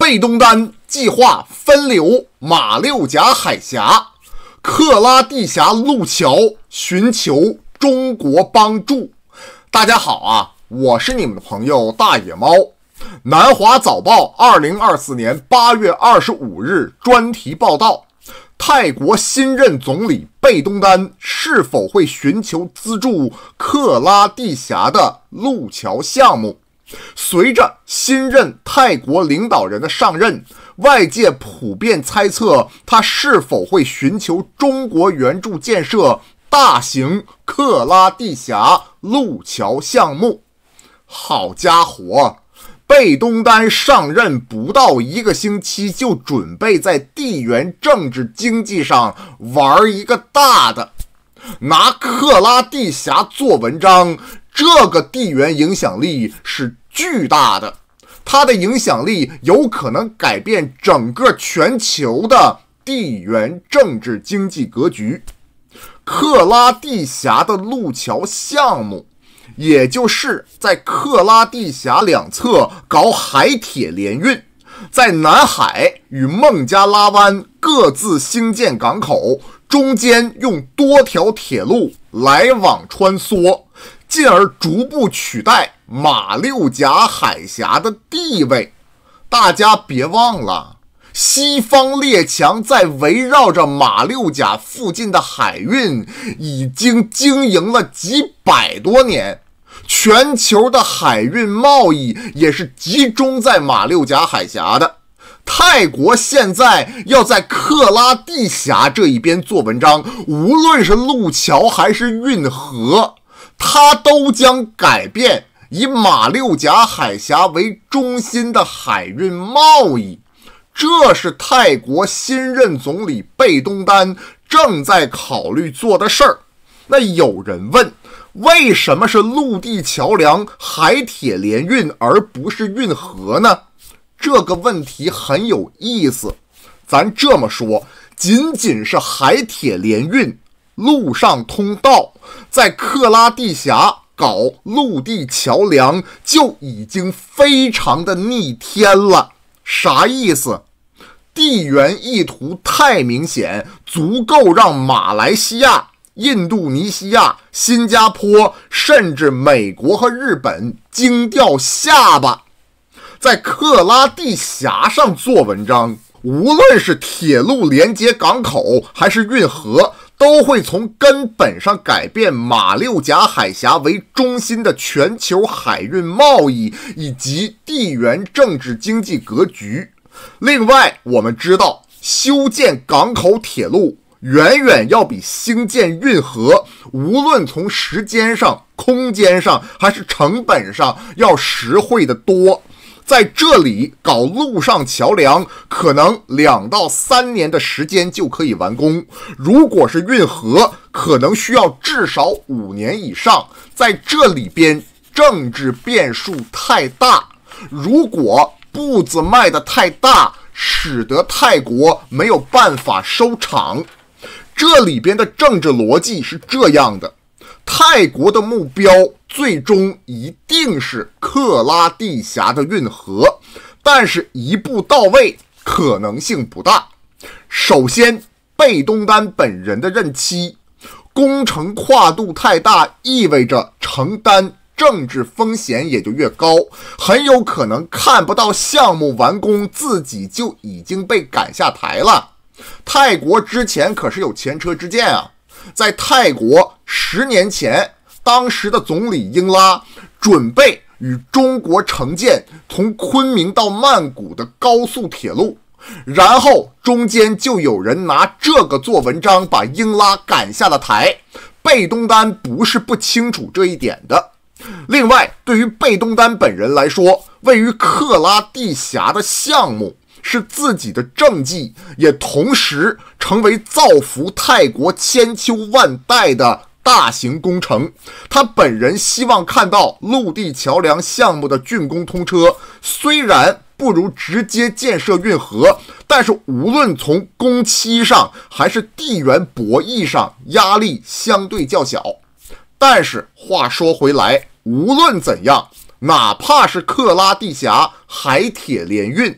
贝东丹计划分流马六甲海峡，克拉地峡路桥寻求中国帮助。大家好啊，我是你们的朋友大野猫。南华早报2024年8月25日专题报道，泰国新任总理贝东丹是否会寻求资助克拉地峡的路桥项目？随着新任泰国领导人的上任，外界普遍猜测他是否会寻求中国援助建设大型克拉地峡路桥项目。好家伙，贝东丹上任不到1个星期，就准备在地缘政治经济上玩一个大的，拿克拉地峡做文章。这个地缘影响力是巨大的，它的影响力有可能改变整个全球的地缘政治经济格局。克拉地峡的路桥项目，也就是在克拉地峡两侧搞海铁联运，在南海与孟加拉湾各自兴建港口，中间用多条铁路来往穿梭，进而逐步取代马六甲海峡的地位。大家别忘了，西方列强在围绕着马六甲附近的海运已经经营了几百多年，全球的海运贸易也是集中在马六甲海峡的。泰国现在要在克拉地峡这一边做文章，无论是路桥还是运河，它都将改变以马六甲海峡为中心的海运贸易。这是泰国新任总理贝东丹正在考虑做的事儿。那有人问，为什么是陆地桥梁、海铁联运而不是运河呢？这个问题很有意思。咱这么说，仅仅是海铁联运、陆上通道，在克拉地峡搞陆地桥梁就已经非常的逆天了。啥意思？地缘意图太明显，足够让马来西亚、印度尼西亚、新加坡甚至美国和日本惊掉下巴。在克拉地峡上做文章，无论是铁路连接港口还是运河，都会从根本上改变马六甲海峡为中心的全球海运贸易以及地缘政治经济格局。另外，我们知道修建港口铁路远远要比兴建运河，无论从时间上、空间上还是成本上要实惠得多。在这里搞陆上桥梁，可能2到3年的时间就可以完工，如果是运河，可能需要至少5年以上。在这里边政治变数太大，如果步子迈得太大，使得泰国没有办法收场。这里边的政治逻辑是这样的，泰国的目标最终一定是克拉地峡的运河，但是一步到位可能性不大。首先，贝东丹本人的任期，工程跨度太大，意味着承担政治风险也就越高，很有可能看不到项目完工，自己就已经被赶下台了。泰国之前可是有前车之鉴啊，在泰国10年前，当时的总理英拉准备与中国承建从昆明到曼谷的高速铁路，然后中间就有人拿这个做文章，把英拉赶下了台。贝东丹不是不清楚这一点的。另外，对于贝东丹本人来说，位于克拉地峡的项目是自己的政绩，也同时成为造福泰国千秋万代的大型工程。他本人希望看到陆地桥梁项目的竣工通车，虽然不如直接建设运河，但是无论从工期上还是地缘博弈上，压力相对较小。但是话说回来，无论怎样，哪怕是克拉地峡海铁联运，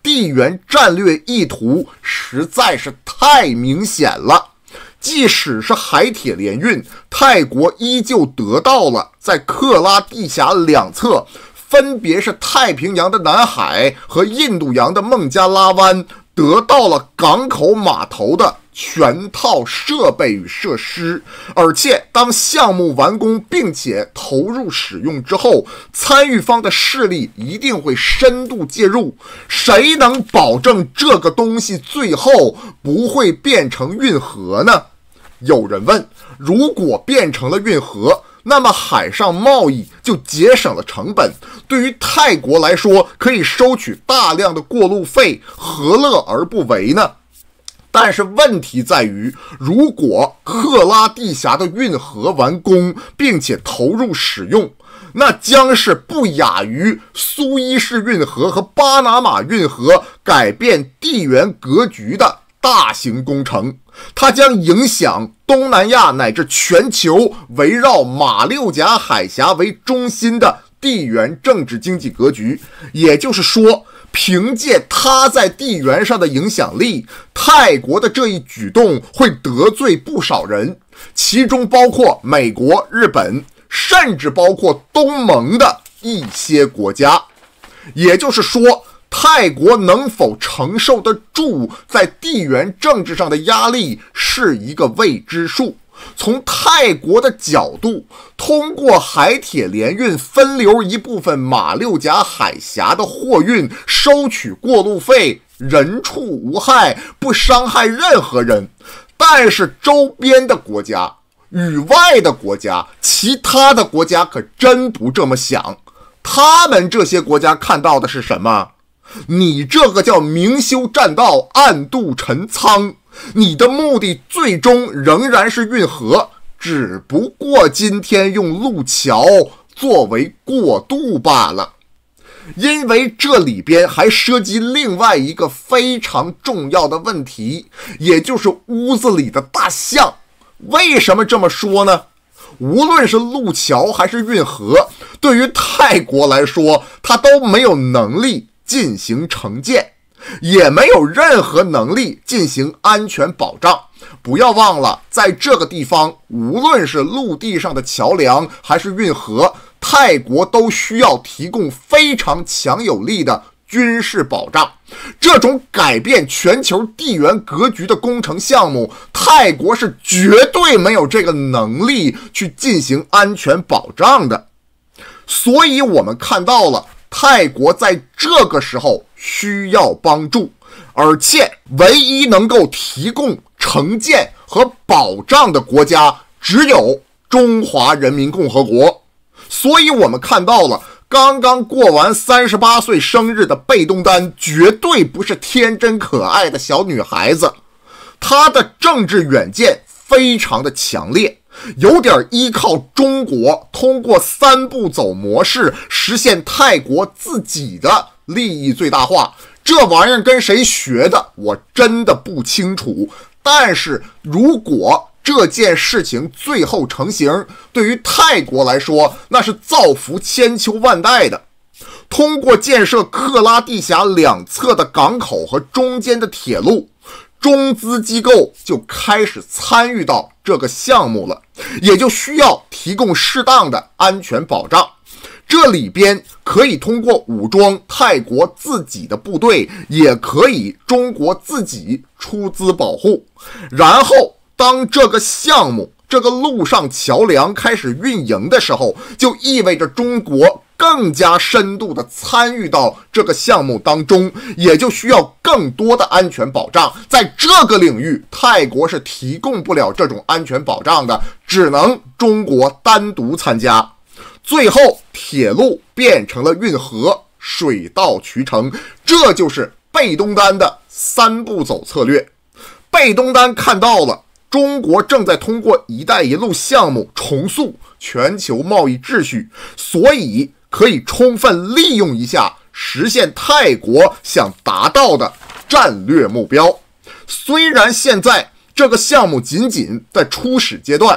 地缘战略意图实在是太明显了。即使是海铁联运，泰国依旧得到了在克拉地峡两侧，分别是太平洋的南海和印度洋的孟加拉湾，得到了港口码头的全套设备与设施。而且当项目完工并且投入使用之后，参与方的势力一定会深度介入。谁能保证这个东西最后不会变成运河呢？有人问，如果变成了运河，那么海上贸易就节省了成本，对于泰国来说可以收取大量的过路费，何乐而不为呢？但是问题在于，如果克拉地峡的运河完工并且投入使用，那将是不亚于苏伊士运河和巴拿马运河改变地缘格局的大型工程。它将影响东南亚乃至全球围绕马六甲海峡为中心的地缘政治经济格局。也就是说，凭借它在地缘上的影响力，泰国的这一举动会得罪不少人，其中包括美国、日本，甚至包括东盟的一些国家。也就是说，泰国能否承受得住在地缘政治上的压力是一个未知数。从泰国的角度，通过海铁联运分流一部分马六甲海峡的货运，收取过路费，人畜无害，不伤害任何人。但是周边的国家、域外的国家、其他的国家可真不这么想。他们这些国家看到的是什么？你这个叫明修栈道，暗度陈仓，你的目的最终仍然是运河，只不过今天用路桥作为过渡罢了。因为这里边还涉及另外一个非常重要的问题，也就是屋子里的大象。为什么这么说呢？无论是路桥还是运河，对于泰国来说，它都没有能力进行承建，也没有任何能力进行安全保障。不要忘了，在这个地方，无论是陆地上的桥梁还是运河，泰国都需要提供非常强有力的军事保障。这种改变全球地缘格局的工程项目，泰国是绝对没有这个能力去进行安全保障的。所以我们看到了泰国在这个时候需要帮助，而且唯一能够提供承建和保障的国家只有中华人民共和国。所以我们看到了刚刚过完38岁生日的贝东丹绝对不是天真可爱的小女孩子，她的政治远见非常的强烈，有点依靠中国通过三步走模式实现泰国自己的利益最大化。这玩意儿跟谁学的我真的不清楚，但是如果这件事情最后成型，对于泰国来说那是造福千秋万代的。通过建设克拉地峡两侧的港口和中间的铁路，中资机构就开始参与到这个项目了，也就需要提供适当的安全保障。这里边可以通过武装泰国自己的部队，也可以中国自己出资保护。然后当这个项目这个陆上桥梁开始运营的时候，就意味着中国更加深度的参与到这个项目当中，也就需要更多的安全保障。在这个领域，泰国是提供不了这种安全保障的，只能中国单独参加。最后铁路变成了运河，水到渠成，这就是贝东丹的三步走策略。贝东丹看到了中国正在通过一带一路项目重塑全球贸易秩序，所以可以充分利用一下，实现泰国想达到的战略目标。虽然现在这个项目仅仅在初始阶段，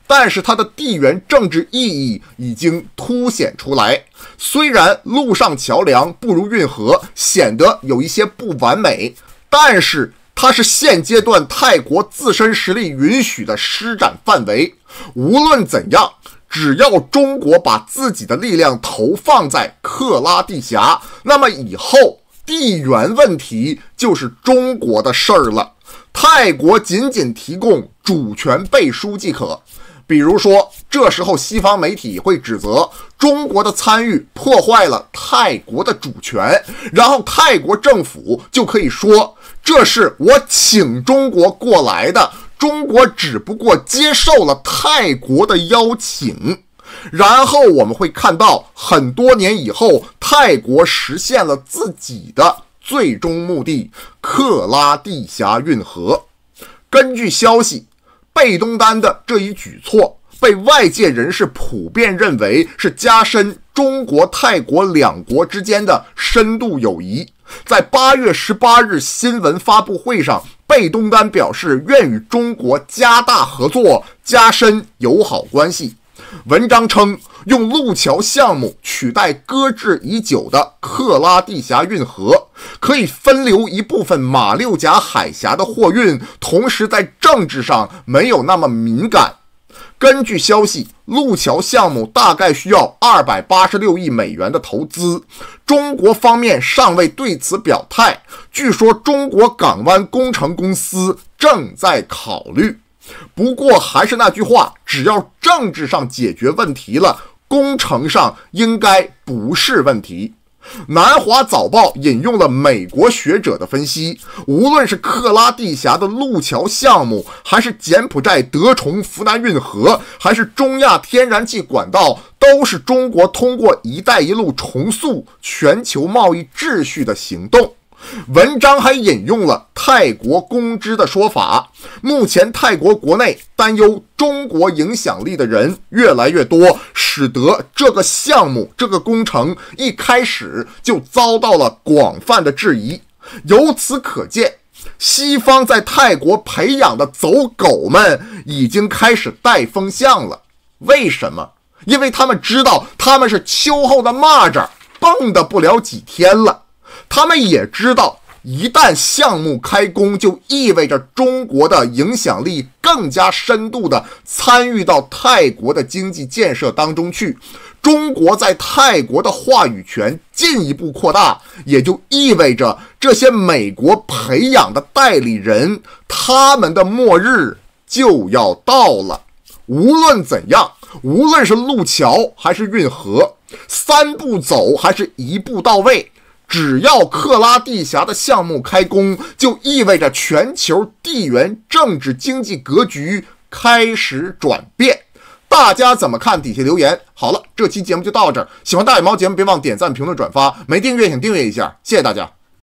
但是它的地缘政治意义已经凸显出来。虽然陆上桥梁不如运河，显得有一些不完美，但是它是现阶段泰国自身实力允许的施展范围。无论怎样，只要中国把自己的力量投放在克拉地峡，那么以后地缘问题就是中国的事儿了。泰国仅仅提供主权背书即可。比如说，这时候西方媒体会指责中国的参与破坏了泰国的主权，然后泰国政府就可以说，这是我请中国过来的，中国只不过接受了泰国的邀请。然后我们会看到，很多年以后，泰国实现了自己的最终目的——克拉地峡运河。根据消息，贝东丹的这一举措被外界人士普遍认为是加深中国泰国两国之间的深度友谊。在8月18日新闻发布会上，贝东丹表示愿与中国加大合作，加深友好关系。文章称，用路桥项目取代搁置已久的克拉地峡运河，可以分流一部分马六甲海峡的货运，同时在政治上没有那么敏感。根据消息，路桥项目大概需要286亿美元的投资，中国方面尚未对此表态。据说中国港湾工程公司正在考虑。不过还是那句话，只要政治上解决问题了，工程上应该不是问题。南华早报引用了美国学者的分析，无论是克拉地峡的路桥项目，还是柬埔寨德崇福南运河，还是中亚天然气管道，都是中国通过一带一路重塑全球贸易秩序的行动。文章还引用了泰国公知的说法，目前泰国国内担忧中国影响力的人越来越多，使得这个项目这个工程一开始就遭到了广泛的质疑。由此可见，西方在泰国培养的走狗们已经开始带风向了。为什么？因为他们知道他们是秋后的蚂蚱，蹦跶不了几天了。他们也知道，一旦项目开工，就意味着中国的影响力更加深度地参与到泰国的经济建设当中去，中国在泰国的话语权进一步扩大，也就意味着这些美国培养的代理人，他们的末日就要到了。无论怎样，无论是路桥还是运河，3步走还是1步到位，只要克拉地峡的项目开工，就意味着全球地缘政治经济格局开始转变。大家怎么看？底下留言。好了，这期节目就到这儿。喜欢大羽毛节目，别忘点赞、评论、转发。没订阅请订阅一下，谢谢大家。